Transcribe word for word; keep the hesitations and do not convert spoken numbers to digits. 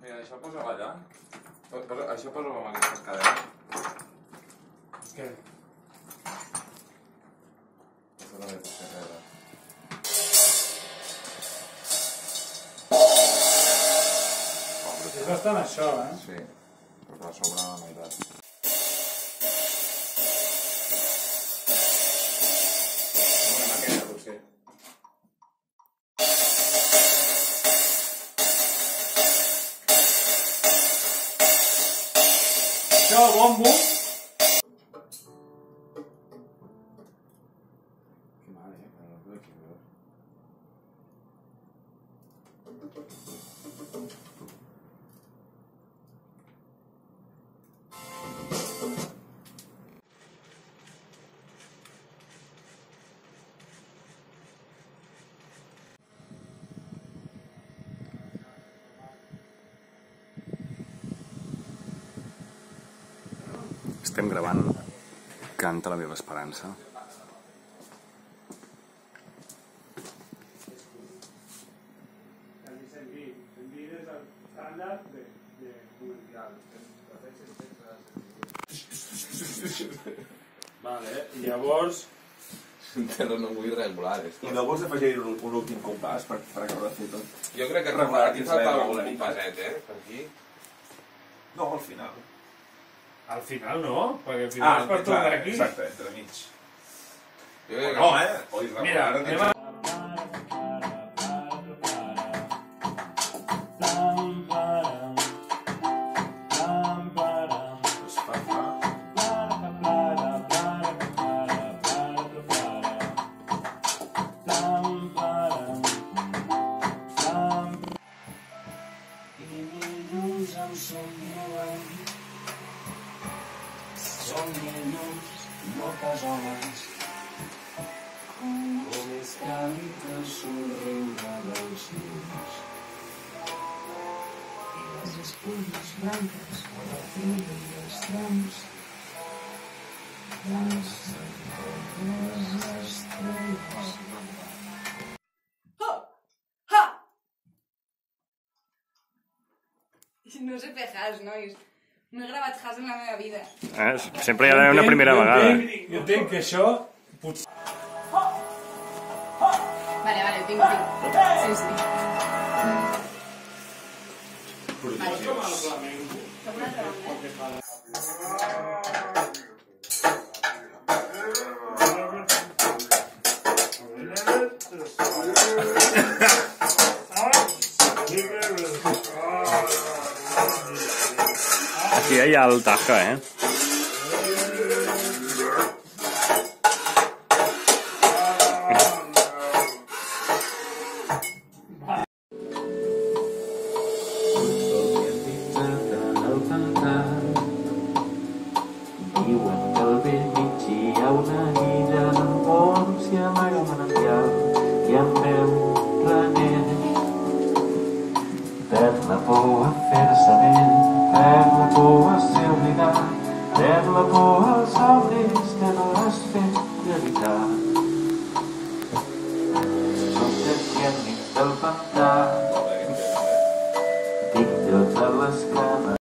Mira, això posa-ho allà. Això posa-ho amb aquestes cadenes. Què? Això també pot ser res. És bastant això, eh? Sí, però va sobrar la meitat. Una maqueta, potser. Això, bombo. Que mal, eh? Però no puc equivocar. Estem gravant Canta la meva esperança. Vale, i llavors... Però no vull regulars. I no vols afegir un, un últim compàs per, per acabar de fer tot? Jo crec que regular aquí falta algun compàset, eh? Per aquí. No, al final. Al final no, perquè al final és per tot aquí. Exacte, entre mig. Jo crec que... No, eh? O irregular. Mira, anem a... Pues fa, fa. Somni-nos, moltes homes, com és càlid el somriure dels llums i les espulles blanques a la teva i els trams dansen com les estrelles. No sé fer has, nois. No he gravat has en la meva vida. Eh? Sempre hi ha d'haver una primera vegada. Jo entenc que això... Potser... Vale, vale, ho tinc, ho tinc. Sí, sí. Vale. Cap una altra banda. Aquí hi ha el Taja, eh? Diuen que al vell mig hi ha una illa on s'hi amaga el manantial i en veu renent. Perd la por a fer-se vent, perd la por a ser obligat, perd la por als somnis que no has fet realitat.